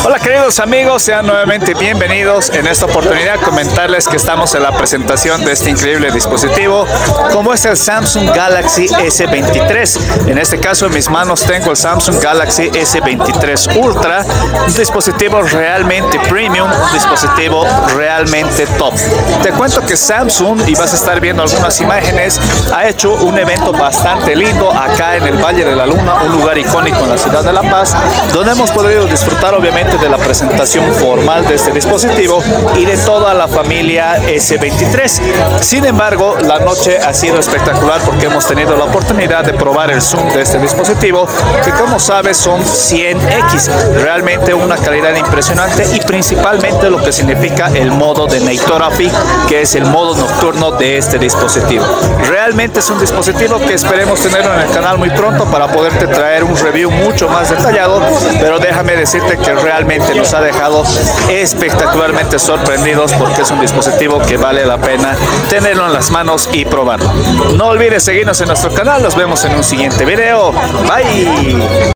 Hola queridos amigos, sean nuevamente bienvenidos. En esta oportunidad comentarles que estamos en la presentación de este increíble dispositivo, como es el Samsung Galaxy S23. En este caso en mis manos tengo el Samsung Galaxy S23 Ultra, un dispositivo realmente premium, un dispositivo realmente top. Te cuento que Samsung, y vas a estar viendo algunas imágenes, ha hecho un evento bastante lindo acá en el Valle de la Luna, un lugar icónico en la ciudad de La Paz, donde hemos podido disfrutar obviamente de la presentación formal de este dispositivo y de toda la familia S23. Sin embargo, la noche ha sido espectacular porque hemos tenido la oportunidad de probar el zoom de este dispositivo, que como sabes son 100x, realmente una calidad impresionante, y principalmente lo que significa el modo de Night Photography, que es el modo nocturno de este dispositivo. Realmente es un dispositivo que esperemos tenerlo en el canal muy pronto para poderte traer un review mucho más detallado, pero déjame decirte que realmente nos ha dejado espectacularmente sorprendidos porque es un dispositivo que vale la pena tenerlo en las manos y probarlo. No olvides seguirnos en nuestro canal, nos vemos en un siguiente video. Bye.